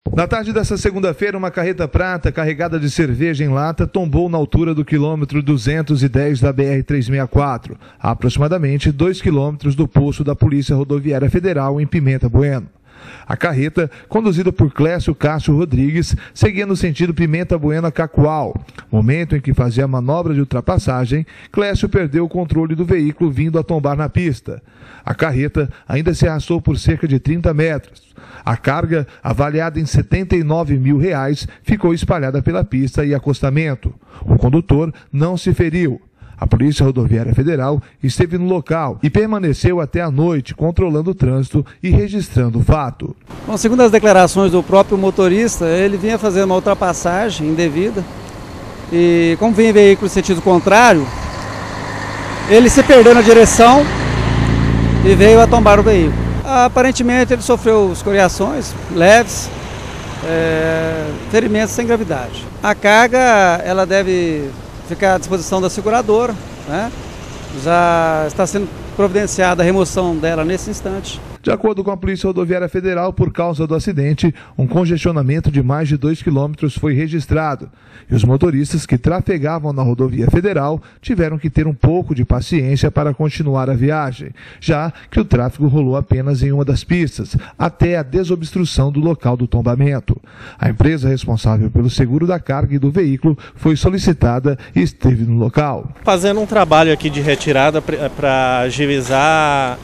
Na tarde desta segunda-feira, uma carreta prata carregada de cerveja em lata tombou na altura do quilômetro 210 da BR-364, a aproximadamente 2 quilômetros do posto da Polícia Rodoviária Federal em Pimenta Bueno. A carreta, conduzida por Clécio Cássio Rodrigues, seguia no sentido Pimenta Bueno a Cacoal. Momento em que fazia a manobra de ultrapassagem, Clécio perdeu o controle do veículo vindo a tombar na pista. A carreta ainda se arrastou por cerca de 30 metros. A carga, avaliada em R$ 79 mil, ficou espalhada pela pista e acostamento. O condutor não se feriu. A Polícia Rodoviária Federal esteve no local e permaneceu até a noite, controlando o trânsito e registrando o fato. Bom, segundo as declarações do próprio motorista, ele vinha fazendo uma ultrapassagem indevida e, como vinha em veículo em sentido contrário, ele se perdeu na direção e veio a tombar o veículo. Aparentemente ele sofreu escoriações leves, ferimentos sem gravidade. A carga ela deve ficar à disposição da seguradora, né? Já está sendo providenciada a remoção dela nesse instante. De acordo com a Polícia Rodoviária Federal, por causa do acidente, um congestionamento de mais de 2 quilômetros foi registrado. E os motoristas que trafegavam na rodovia federal tiveram que ter um pouco de paciência para continuar a viagem, já que o tráfego rolou apenas em uma das pistas, até a desobstrução do local do tombamento. A empresa responsável pelo seguro da carga e do veículo foi solicitada e esteve no local. Fazendo um trabalho aqui de retirada para agilizar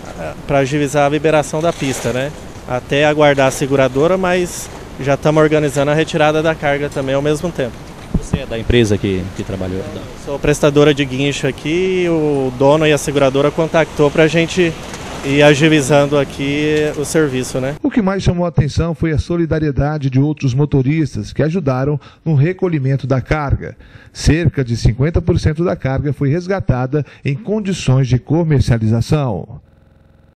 a liberação da pista, né? Até aguardar a seguradora, mas já estamos organizando a retirada da carga também ao mesmo tempo. Você é da empresa que trabalhou? Sou prestadora de guincho aqui, o dono e a seguradora contactou para a gente ir agilizando aqui o serviço, né? O que mais chamou a atenção foi a solidariedade de outros motoristas que ajudaram no recolhimento da carga. Cerca de 50% da carga foi resgatada em condições de comercialização.